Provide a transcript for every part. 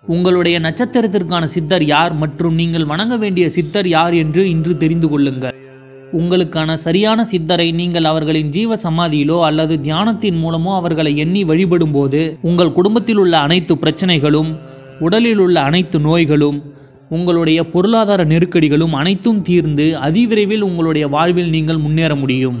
உங்களுடைய நட்சத்திரத்திற்கான சித்தர் யார் மற்றும் நீங்கள் வணங்க வேண்டிய சித்தர் யார் என்று இன்று தெரிந்து கொள்ளுங்கள். உங்களுக்கான சரியான சித்தரை நீங்கள் அவர்களின் ஜீவ சமாதியிலோ அல்லது தியானத்தின் மூலமோ அவர்களை எண்ணி வழிபடும் போது உங்கள் குடும்பத்தில் உள்ள அனைத்து பிரச்சனைகளும், உடலில் உள்ள அனைத்து நோய்களும், உங்களுடைய பொருளாதார நெருக்கடிகளும் அனைத்தும் தீர்ந்து அதிவிரைவில் உங்களுடைய வாழ்வில் நீங்கள் முன்னேற முடியும்.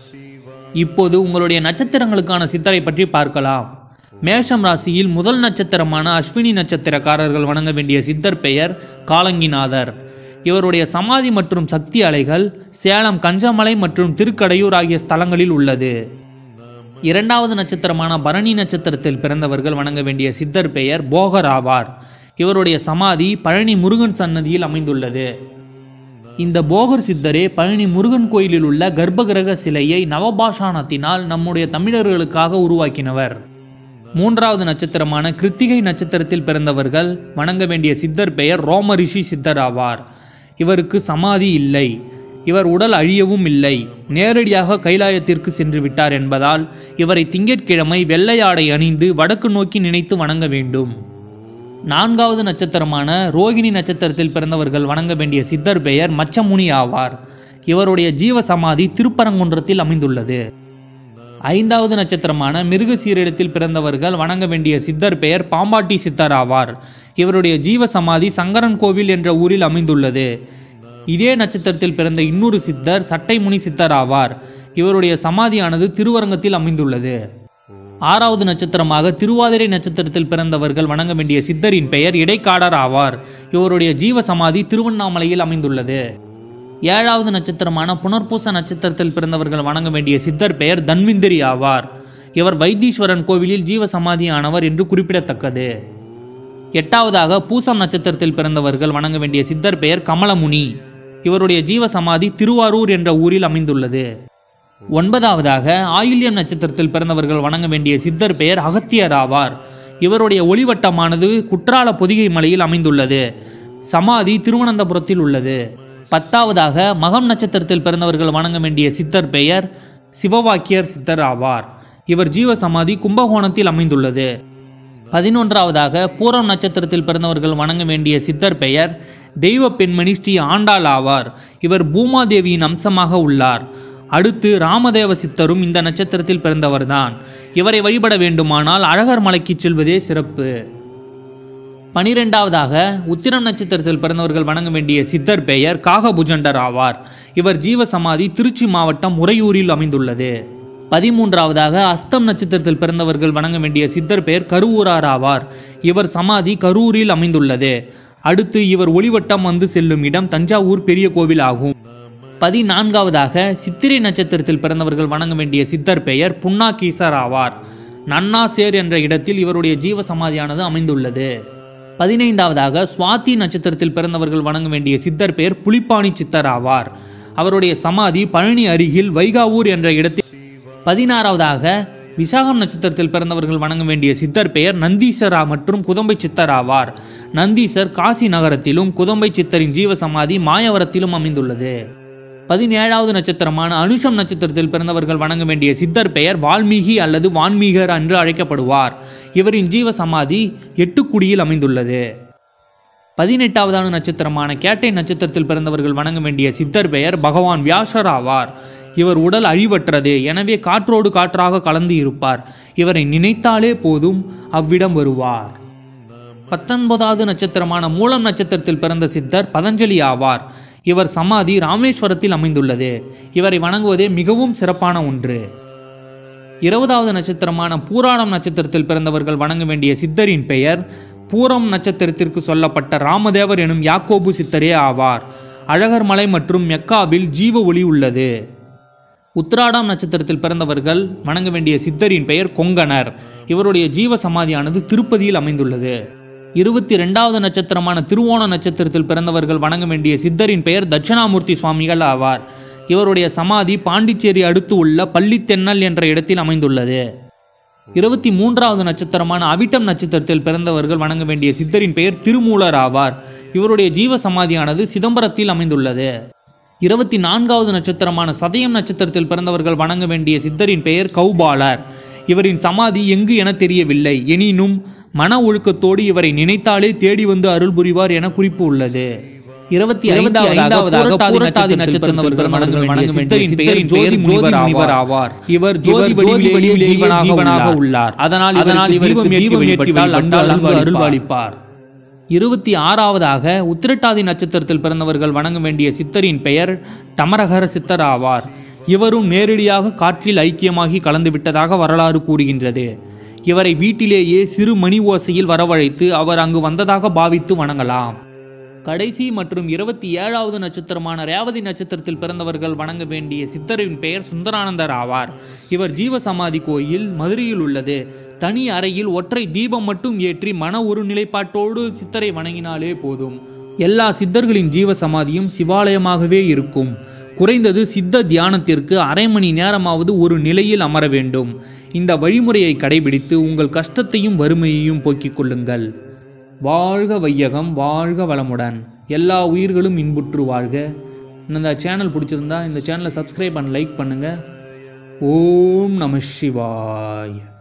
இப்போது உங்களுடைய நட்சத்திரங்களுக்கான சித்தரை பற்றி பார்க்கலாம். மேஷம் ராசியில் முதல் நட்சத்திரமான அஸ்வினி நட்சத்திரக்காரர்கள் வணங்க வேண்டிய சித்தர் பெயர் காலங்கிநாதர். இவருடைய சமாதி மற்றும் சக்தி அலைகள் சேலம், கஞ்சமலை மற்றும் திருக்கடையூர் ஆகிய ஸ்தலங்களில் உள்ளது. இரண்டாவது நட்சத்திரமான பரணி நட்சத்திரத்தில் பிறந்தவர்கள் வணங்க வேண்டிய சித்தர் பெயர் போகர் ஆவார். இவருடைய சமாதி பழனி முருகன் சன்னதியில் அமைந்துள்ளது. இந்த போகர் சித்தரே பழனி முருகன் கோயிலில் உள்ள கர்ப்பகிரக சிலையை நவபாஷாணத்தினால் நம்முடைய தமிழர்களுக்காக உருவாக்கினவர். மூன்றாவது நட்சத்திரமான கிருத்திகை நட்சத்திரத்தில் பிறந்தவர்கள் வணங்க வேண்டிய சித்தர் பெயர் ரோமரிஷி சித்தர் ஆவார். இவருக்கு சமாதி இல்லை. இவர் உடல் அழியவும் இல்லை. நேரடியாக கைலாயத்திற்கு சென்று விட்டார் என்பதால் இவரை திங்கட்கிழமை வெள்ளை ஆடை அணிந்து வடக்கு நோக்கி நினைத்து வணங்க வேண்டும். நான்காவது நட்சத்திரமான ரோகிணி நட்சத்திரத்தில் பிறந்தவர்கள் வணங்க வேண்டிய சித்தர் பெயர் மச்சமுனி ஆவார். இவருடைய ஜீவ சமாதி திருப்பரங்குன்றத்தில் அமைந்துள்ளது. ஐந்தாவது நட்சத்திரமான மிருகசீரிடத்தில் பிறந்தவர்கள் வணங்க வேண்டிய சித்தர் பெயர் பாம்பாட்டி சித்தர் ஆவார். இவருடைய ஜீவ சமாதி சங்கரன் கோவில் என்ற ஊரில் அமைந்துள்ளது. இதே நட்சத்திரத்தில் பிறந்த இன்னொரு சித்தர் சட்டைமுனி சித்தர் ஆவார். இவருடைய சமாதியானது திருவரங்கத்தில் அமைந்துள்ளது. ஆறாவது நட்சத்திரமாக திருவாதிரை நட்சத்திரத்தில் பிறந்தவர்கள் வணங்க வேண்டிய சித்தரின் பெயர் இடைக்காடர் ஆவார். இவருடைய ஜீவ சமாதி திருவண்ணாமலையில் அமைந்துள்ளது. ஏழாவது நட்சத்திரமான புனர்பூச நட்சத்திரத்தில் பிறந்தவர்கள் வணங்க வேண்டிய சித்தர் பெயர் தன்விந்திரி ஆவார். இவர் வைத்தீஸ்வரன் கோவிலில் ஜீவ சமாதியானவர் என்று குறிப்பிடத்தக்கது. எட்டாவதாக பூசம் நட்சத்திரத்தில் பிறந்தவர்கள் வணங்க வேண்டிய சித்தர் பெயர் கமலமுனி. இவருடைய ஜீவ சமாதி திருவாரூர் என்ற ஊரில் அமைந்துள்ளது. ஒன்பதாவதாக ஆயில்யம் நட்சத்திரத்தில் பிறந்தவர்கள் வணங்க வேண்டிய சித்தர் பெயர் அகத்தியர் ஆவார். இவருடைய ஒளிவட்டமானது குற்றால பொதிகை மலையில் அமைந்துள்ளது. சமாதி திருவனந்தபுரத்தில் உள்ளது. பத்தாவதாக மகம் நட்சத்திரத்தில் பிறந்தவர்கள் வணங்க வேண்டிய சித்தர் பெயர் சிவவாக்கியர் சித்தர் ஆவார். இவர் ஜீவ சமாதி கும்பகோணத்தில் அமைந்துள்ளது. 11வதாக பூரம் நட்சத்திரத்தில் பிறந்தவர்கள் வணங்க வேண்டிய சித்தர் பெயர் தெய்வ பெண்மணி ஸ்ரீ ஆண்டாள் ஆவார். இவர் பூமாதேவியின் அம்சமாக உள்ளார். அடுத்து ராமதேவ சித்தரும் இந்த நட்சத்திரத்தில் பிறந்தவர்தான். இவரை வழிபட வேண்டுமானால் அழகர் மலைக்கு செல்வதே சிறப்பு. 12வதாக உத்திரம் நட்சத்திரத்தில் பிறந்தவர்கள் வணங்க வேண்டிய சித்தர் பெயர் காகபுஜண்டர் ஆவார். இவர் ஜீவ சமாதி திருச்சி மாவட்டம் உறையூரில் அமைந்துள்ளது. 13வதாக அஸ்தம் நட்சத்திரத்தில் பிறந்தவர்கள் வணங்க வேண்டிய சித்தர் பெயர் கருவூரார் ஆவார். இவர் சமாதி கரூரில் அமைந்துள்ளது. அடுத்து இவர் ஒளிவட்டம் வந்து செல்லும் இடம் தஞ்சாவூர் பெரிய கோவில் ஆகும். 14வதாக சித்திரை நட்சத்திரத்தில் பிறந்தவர்கள் வணங்க வேண்டிய சித்தர் பெயர் புன்னாகீசர் ஆவார். நன்னாசேர் என்ற இடத்தில் இவருடைய ஜீவ சமாதியானது அமைந்துள்ளது. 15வதாக சுவாதி நட்சத்திரத்தில் பிறந்தவர்கள் வணங்க வேண்டிய சித்தர் பெயர் புலிப்பாணி சித்தர் ஆவார். அவருடைய சமாதி பழனி அருகில் வைகாவூர் என்ற இடத்தில். 16வதாக விசாகம் நட்சத்திரத்தில் பிறந்தவர்கள் வணங்க வேண்டிய சித்தர் பெயர் நந்தீசரா மற்றும் குதம்பை சித்தர் ஆவார். நந்தீசர் காசி நகரத்திலும் குதம்பை சித்தரின் ஜீவ சமாதி மாயவரத்திலும் அமைந்துள்ளது. 17வது நட்சத்திரமான அனுஷம் நட்சத்திரத்தில் பிறந்தவர்கள் வணங்க வேண்டிய சித்தர் பெயர் வால்மீகி அல்லது வான்மீகர் என்று அழைக்கப்படுவார். இவரின் ஜீவ சமாதி எட்டுக்குடியில் அமைந்துள்ளது. 18வது நட்சத்திரமான கேட்டை நட்சத்திரத்தில் பிறந்தவர்கள் வணங்க வேண்டிய சித்தர் பெயர் பகவான் வியாசர் ஆவார். இவர் உடல் அழிவற்றது. எனவே காற்றோடு காற்றாக கலந்து இருப்பார். இவரை நினைத்தாலே போதும் அவ்விடம் வருவார். 19வது நட்சத்திரமான மூலம் நட்சத்திரத்தில் பிறந்த சித்தர் பதஞ்சலி ஆவார். இவர் சமாதி ராமேஸ்வரத்தில் அமைந்துள்ளது. இவரை வணங்குவதே மிகவும் சிறப்பான ஒன்று. 20வது நட்சத்திரமான பூராடம் நட்சத்திரத்தில் பிறந்தவர்கள் வணங்க வேண்டிய சித்தரின் பெயர் பூரம் நட்சத்திரத்திற்கு சொல்லப்பட்ட ராமதேவர் எனும் யாக்கோபு சித்தரே ஆவார். அழகர் மலை மற்றும் மெக்காவில் ஜீவ ஒளி உள்ளது. உத்திராடம் நட்சத்திரத்தில் பிறந்தவர்கள் வணங்க வேண்டிய சித்தரின் பெயர் கொங்கணர். இவருடைய ஜீவ சமாதியானது திருப்பதியில் அமைந்துள்ளது. 22வது நட்சத்திரமான திருவோண நட்சத்திரத்தில் பிறந்தவர்கள் வணங்க வேண்டிய சித்தரின் பெயர் தட்சிணாமூர்த்தி சுவாமிகள் ஆவார். இவருடைய சமாதி பாண்டிச்சேரி அடுத்து உள்ள பள்ளித்தென்னல் என்ற இடத்தில் அமைந்துள்ளது. 23வது நட்சத்திரமான அவிட்டம் நட்சத்திரத்தில் பிறந்தவர்கள் வணங்க வேண்டிய சித்தரின் பெயர் திருமூலர் ஆவார். இவருடைய ஜீவ சமாதியானது சிதம்பரத்தில் அமைந்துள்ளது. 24வது நட்சத்திரமான சதயம் நட்சத்திரத்தில் பிறந்தவர்கள் வணங்க வேண்டிய சித்தரின் பெயர் கௌபாலர். இவரின் சமாதி எங்கு என தெரியவில்லை. எனினும் மன ஒழுக்கத்தோடு இவரை நினைத்தாலே தேடி வந்து அருள் புரிவார் என குறிப்பு உள்ளது. 25வது பூரட்டாதி நட்சத்திரத்தில் வணங்க சித்தரின் பெயர் ஜோதி முனிவர் ஆவார். இவர் ஜோதி வடிவிலேயே ஜீவனாக உள்ளார். அதனால் இவர் தீபம் ஏற்றி வழிபட்டால் அங்கு அருள்பாலிப்பார். 26வதாக உத்திரட்டாதி நட்சத்திரத்தில் பிறந்தவர்கள் வணங்க வேண்டிய சித்தரின் பெயர் டமரகர சித்தர் ஆவார். இவரும் நேரடியாக காற்றில் ஐக்கியமாகி கலந்து விட்டதாக வரலாறு கூறுகின்றது. இவரை வீட்டிலேயே சிறு மணி ஓசையில் வரவழைத்து அவர் அங்கு வந்ததாக பாவித்து வணங்கலாம். கடைசி மற்றும் 27வது நட்சத்திரமான ரேவதி நட்சத்திரத்தில் பிறந்தவர்கள் வணங்க வேண்டிய சித்தரின் பெயர் சுந்தரானந்தர் ஆவார். இவர் ஜீவசமாதி கோயில் மதுரையில் உள்ளது. தனி அறையில் ஒற்றை தீபம் மட்டும் ஏற்றி மன ஒரு நிலைப்பாட்டோடு சித்தரை வணங்கினாலே போதும். எல்லா சித்தர்களின் ஜீவசமாதியும் சிவாலயமாகவே இருக்கும். குறைந்தது சித்த தியானத்திற்கு அரை மணி நேரமாவது ஒரு நிலையில் அமர வேண்டும். இந்த வழிமுறையை கடைபிடித்து உங்கள் கஷ்டத்தையும் வறுமையையும் போக்கிக் கொள்ளுங்கள். வாழ்க வையகம், வாழ்க வளமுடன். எல்லா உயிர்களும் இன்புற்று வாழ்க. இந்த சேனல் பிடிச்சிருந்தா இந்த சேனலை சப்ஸ்கிரைப் அண்ட் லைக் பண்ணுங்கள். ஓம் நம சிவாய.